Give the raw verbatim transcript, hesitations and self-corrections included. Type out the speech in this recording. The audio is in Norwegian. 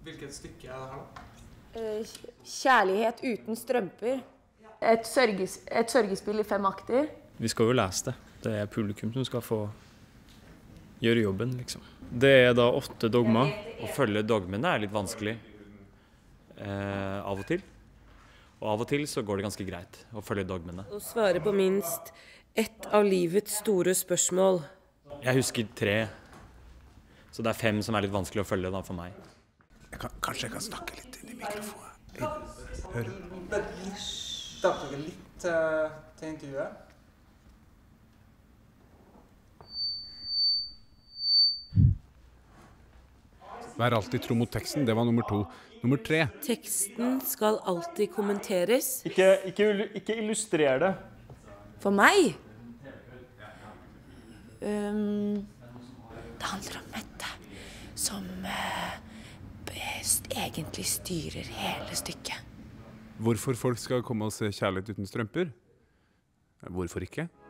Hvilket stykke er det her da? Kjærlighet uten strømper. Et, sørges, et sørgespill i fem akter. Vi skal jo lese det. Det er publikum som skal få gjøre jobben, liksom. Det er da åtte dogmer. Å følge dogmene er litt vanskelig eh, av og til. Og av og til så går det ganske greit å følge dogmene. Å svare på minst ett av livets store spørsmål. Jeg husker tre, så det er fem som er litt vanskelig å følge da for meg. Jeg kan, kanskje jeg kan snakke litt inn i mikrofonen. Hør. Starter dere litt til, til intervjuet? Vær alltid tro mot teksten, det var nummer to. Nummer tre. Teksten skal alltid kommenteres. Ikke, ikke, ikke illustrer det. For meg? Um, det handler om Mette, som uh, best egentlig styrer hele stykket. Hvorfor folk skal komme og se Kjærlighet uten strømper? Hvorfor ikke?